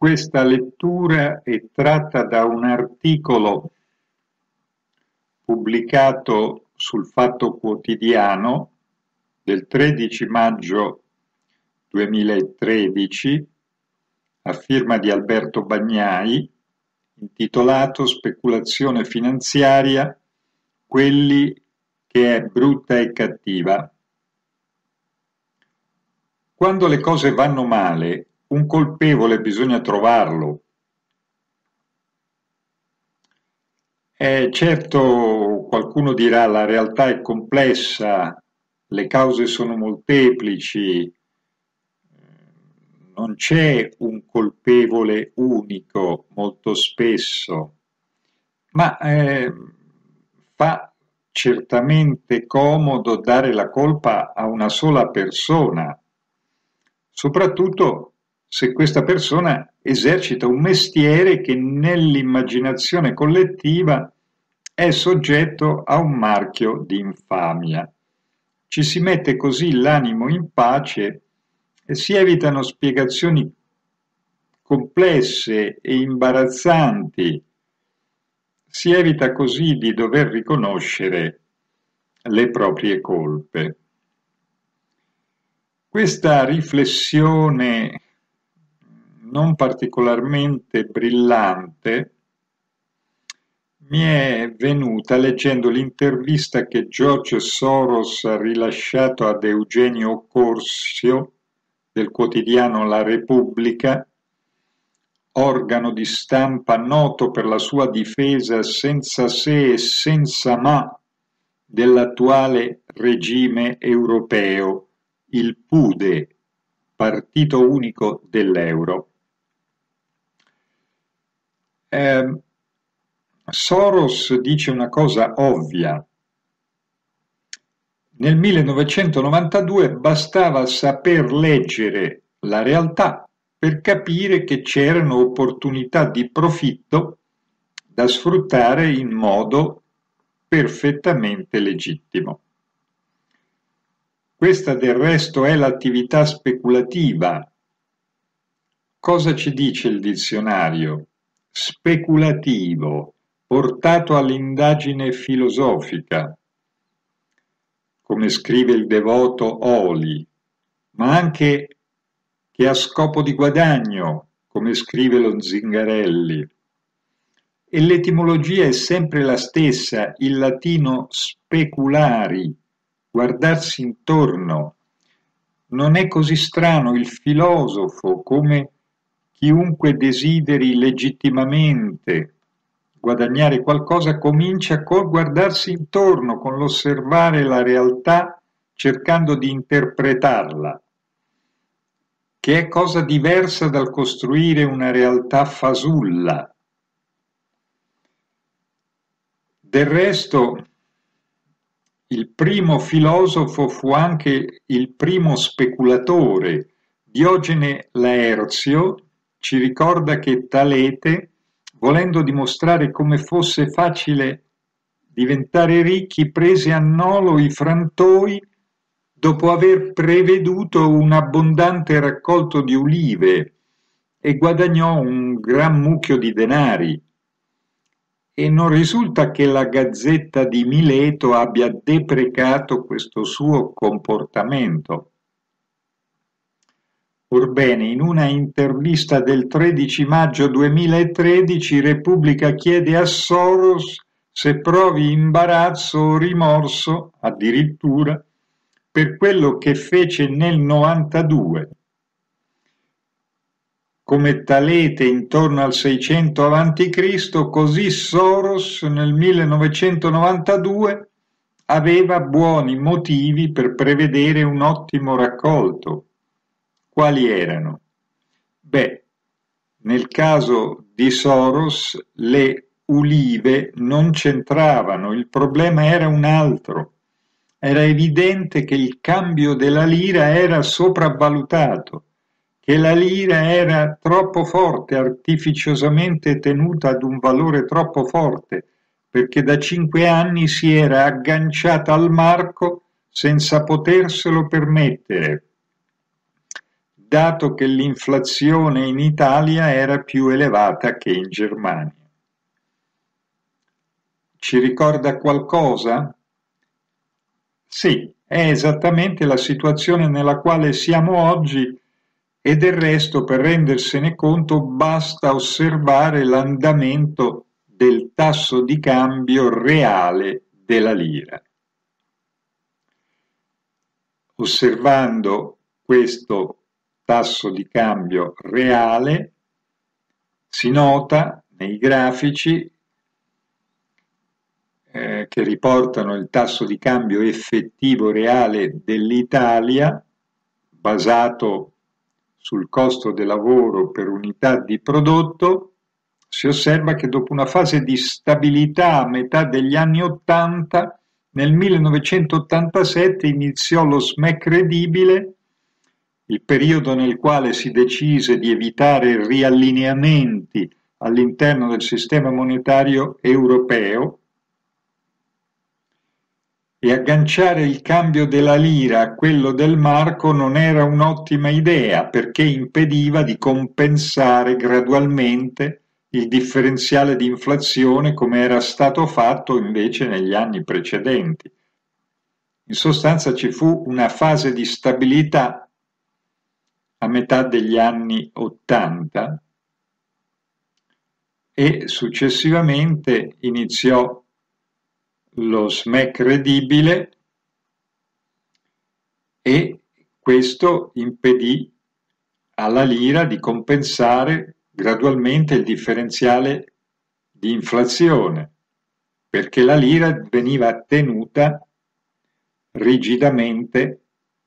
Questa lettura è tratta da un articolo pubblicato sul Fatto Quotidiano del 13 maggio 2013 a firma di Alberto Bagnai, intitolato Speculazione finanziaria, quelli che è brutta e cattiva. Quando le cose vanno male, un colpevole bisogna trovarlo. Certo, qualcuno dirà la realtà è complessa, le cause sono molteplici, non c'è un colpevole unico molto spesso, ma fa certamente comodo dare la colpa a una sola persona, soprattutto se questa persona esercita un mestiere che nell'immaginazione collettiva è soggetto a un marchio di infamia. Ci si mette così l'animo in pace e si evitano spiegazioni complesse e imbarazzanti. Si evita così di dover riconoscere le proprie colpe. Questa riflessione non particolarmente brillante mi è venuta leggendo l'intervista che George Soros ha rilasciato ad Eugenio Corsio del quotidiano La Repubblica, organo di stampa noto per la sua difesa senza se e senza ma dell'attuale regime europeo, il PUDE, Partito Unico dell'Euro. Soros dice una cosa ovvia. Nel 1992 bastava saper leggere la realtà per capire che c'erano opportunità di profitto da sfruttare in modo perfettamente legittimo. Questa del resto è l'attività speculativa. Cosa ci dice il dizionario? Speculativo, portato all'indagine filosofica, come scrive il devoto Oli, ma anche che ha scopo di guadagno, come scrive lo Zingarelli. E l'etimologia è sempre la stessa, il latino speculari, guardarsi intorno. Non è così strano, il filosofo, come chiunque desideri legittimamente guadagnare qualcosa, comincia col guardarsi intorno, con l'osservare la realtà cercando di interpretarla, che è cosa diversa dal costruire una realtà fasulla. Del resto, il primo filosofo fu anche il primo speculatore. Diogene Laerzio ci ricorda che Talete, volendo dimostrare come fosse facile diventare ricchi, prese a nolo i frantoi dopo aver preveduto un abbondante raccolto di ulive e guadagnò un gran mucchio di denari. E non risulta che la Gazzetta di Mileto abbia deprecato questo suo comportamento. Orbene, in una intervista del 13 maggio 2013, Repubblica chiede a Soros se provi imbarazzo o rimorso, addirittura, per quello che fece nel 92. Come Talete intorno al 600 a.C., così Soros nel 1992 aveva buoni motivi per prevedere un ottimo raccolto. Quali erano? Beh, nel caso di Soros le ulive non c'entravano, il problema era un altro. Era evidente che il cambio della lira era sopravvalutato, che la lira era troppo forte, artificiosamente tenuta ad un valore troppo forte, perché da 5 anni si era agganciata al marco senza poterselo permettere. dato che l'inflazione in Italia era più elevata che in Germania. Ci ricorda qualcosa? Sì, è esattamente la situazione nella quale siamo oggi e del resto per rendersene conto basta osservare l'andamento del tasso di cambio reale della lira. Osservando questo tasso di cambio reale si nota nei grafici che riportano il tasso di cambio effettivo reale dell'Italia basato sul costo del lavoro per unità di prodotto, si osserva che dopo una fase di stabilità a metà degli anni '80, nel 1987 iniziò lo SME credibile, il periodo nel quale si decise di evitare riallineamenti all'interno del sistema monetario europeo e agganciare il cambio della lira a quello del marco non era un'ottima idea perché impediva di compensare gradualmente il differenziale di inflazione come era stato fatto invece negli anni precedenti. In sostanza ci fu una fase di stabilità a metà degli anni '80 e successivamente iniziò lo SME credibile e questo impedì alla lira di compensare gradualmente il differenziale di inflazione, perché la lira veniva tenuta rigidamente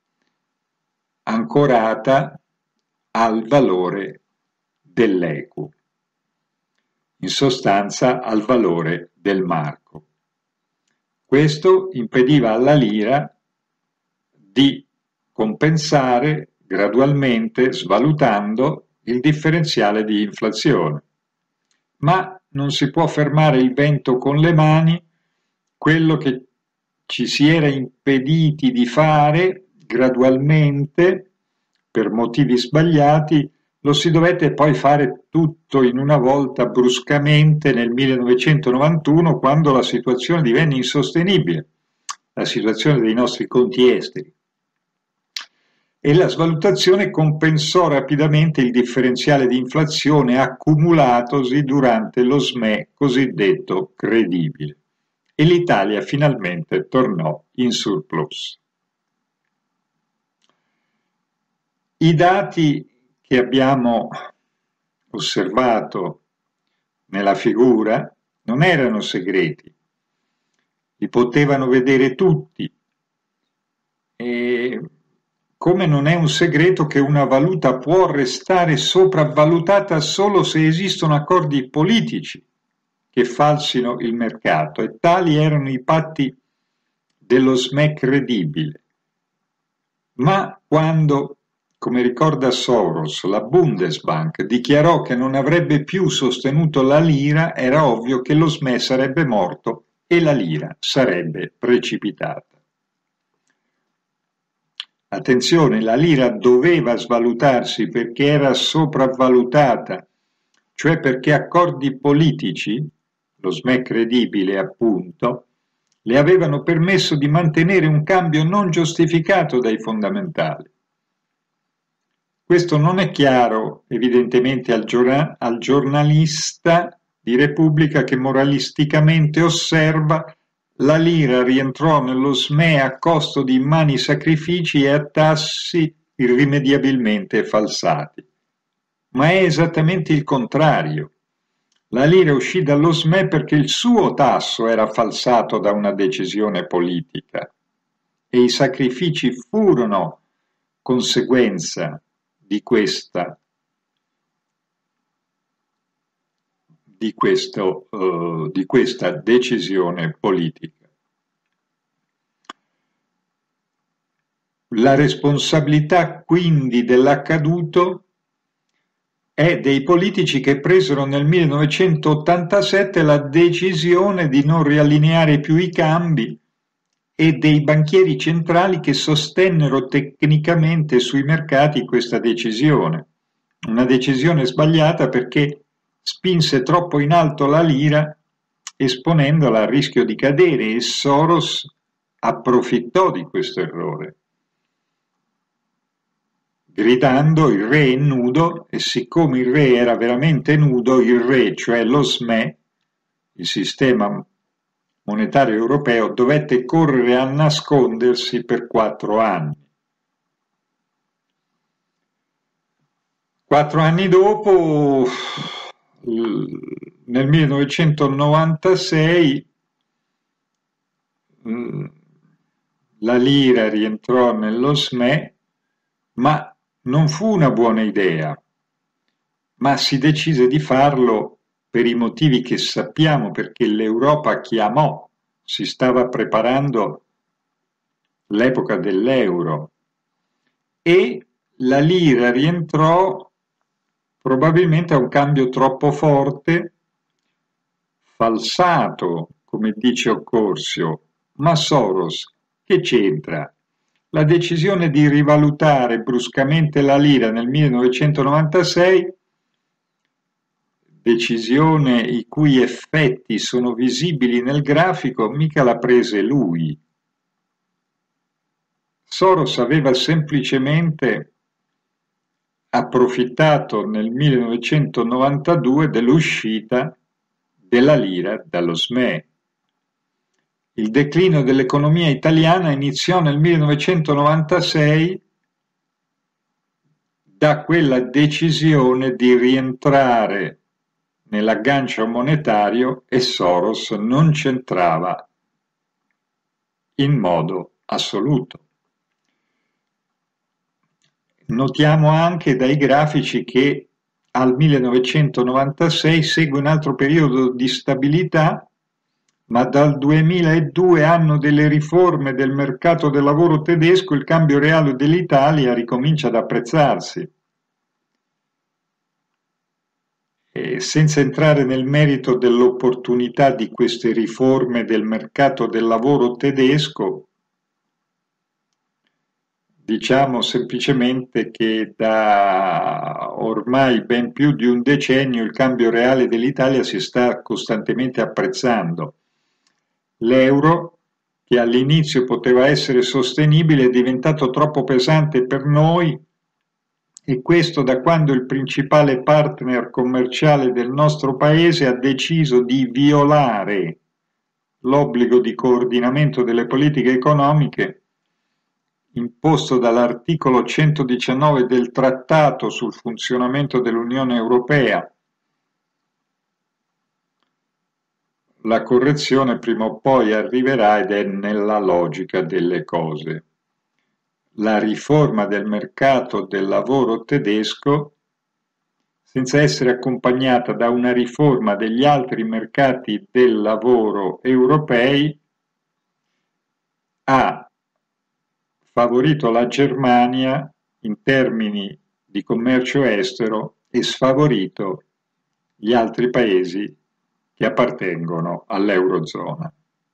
ancorata al valore dell'equo, in sostanza al valore del marco. Questo impediva alla lira di compensare gradualmente, svalutando, il differenziale di inflazione. Ma non si può fermare il vento con le mani, quello che ci si era impediti di fare gradualmente, per motivi sbagliati, lo si dovette poi fare tutto in una volta bruscamente nel 1991 quando la situazione divenne insostenibile, la situazione dei nostri conti esteri. E la svalutazione compensò rapidamente il differenziale di inflazione accumulatosi durante lo SME cosiddetto credibile. E l'Italia finalmente tornò in surplus. I dati che abbiamo osservato nella figura non erano segreti, li potevano vedere tutti. E come non è un segreto che una valuta può restare sopravvalutata solo se esistono accordi politici che falsino il mercato, e tali erano i patti dello SME credibile. Ma quando, come ricorda Soros, la Bundesbank dichiarò che non avrebbe più sostenuto la lira, era ovvio che lo SME sarebbe morto e la lira sarebbe precipitata. Attenzione, la lira doveva svalutarsi perché era sopravvalutata, cioè perché accordi politici, lo SME credibile appunto, le avevano permesso di mantenere un cambio non giustificato dai fondamentali. Questo non è chiaro evidentemente al giornalista di Repubblica che moralisticamente osserva: la lira rientrò nello SME a costo di immani sacrifici e a tassi irrimediabilmente falsati. Ma è esattamente il contrario. La lira uscì dallo SME perché il suo tasso era falsato da una decisione politica e i sacrifici furono conseguenza di questa decisione politica. La responsabilità quindi dell'accaduto è dei politici che presero nel 1987 la decisione di non riallineare più i cambi e dei banchieri centrali che sostennero tecnicamente sui mercati questa decisione. Una decisione sbagliata perché spinse troppo in alto la lira esponendola al rischio di cadere e Soros approfittò di questo errore, gridando il re è nudo, e siccome il re era veramente nudo, il re, cioè lo SME, il sistema monetario europeo, dovette correre a nascondersi per 4 anni. 4 anni dopo, nel 1996, la lira rientrò nello SME, ma non fu una buona idea, ma si decise di farlo per i motivi che sappiamo, perché l'Europa chiamò, si stava preparando l'epoca dell'euro e la lira rientrò probabilmente a un cambio troppo forte, falsato, come dice Occorsio, ma Soros che c'entra? La decisione di rivalutare bruscamente la lira nel 1996, decisione i cui effetti sono visibili nel grafico, mica l'ha prese lui. Soros aveva semplicemente approfittato nel 1992 dell'uscita della lira dallo SME. Il declino dell'economia italiana iniziò nel 1996 da quella decisione di rientrare nell'aggancio monetario e Soros non c'entrava in modo assoluto. Notiamo anche dai grafici che al 1996 segue un altro periodo di stabilità, ma dal 2002, anno delle riforme del mercato del lavoro tedesco, il cambio reale dell'Italia ricomincia ad apprezzarsi. E senza entrare nel merito dell'opportunità di queste riforme del mercato del lavoro tedesco, diciamo semplicemente che da ormai ben più di un decennio il cambio reale dell'Italia si sta costantemente apprezzando. L'euro, che all'inizio poteva essere sostenibile, è diventato troppo pesante per noi, e questo da quando il principale partner commerciale del nostro paese ha deciso di violare l'obbligo di coordinamento delle politiche economiche imposto dall'articolo 119 del Trattato sul funzionamento dell'Unione Europea. La correzione prima o poi arriverà ed è nella logica delle cose. La riforma del mercato del lavoro tedesco, senza essere accompagnata da una riforma degli altri mercati del lavoro europei, ha favorito la Germania in termini di commercio estero e sfavorito gli altri paesi che appartengono all'Eurozona.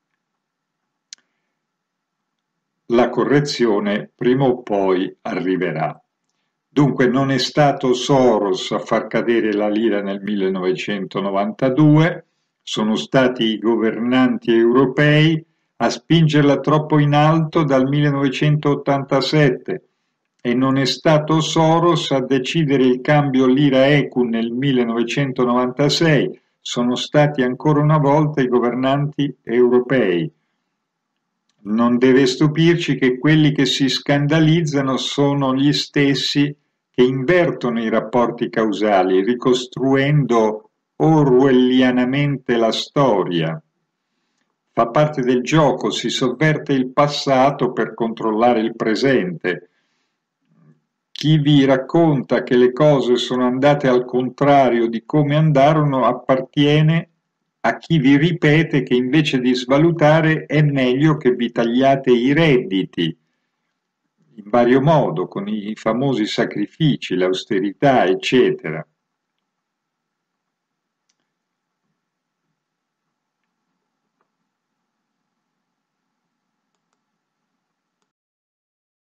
La correzione prima o poi arriverà. Dunque non è stato Soros a far cadere la lira nel 1992, sono stati i governanti europei a spingerla troppo in alto dal 1987 e non è stato Soros a decidere il cambio lira-ecu nel 1996, sono stati ancora una volta i governanti europei. Non deve stupirci che quelli che si scandalizzano sono gli stessi che invertono i rapporti causali, ricostruendo orwellianamente la storia. Fa parte del gioco, si sovverte il passato per controllare il presente. Chi vi racconta che le cose sono andate al contrario di come andarono appartiene a chi vi ripete che invece di svalutare è meglio che vi tagliate i redditi, in vario modo, con i famosi sacrifici, l'austerità, eccetera.